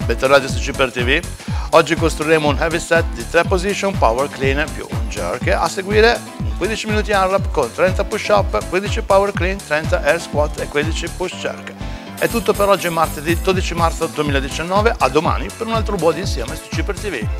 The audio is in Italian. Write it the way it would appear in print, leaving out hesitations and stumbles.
bentornati su Super TV. Oggi costruiremo un heavy set di 3 position power clean più un jerk. A seguire 15 minuti unwrap con 30 push up, 15 power clean, 30 air squat e 15 push jerk. È tutto per oggi, martedì 12 marzo 2019. A domani per un altro buon insieme su Super TV.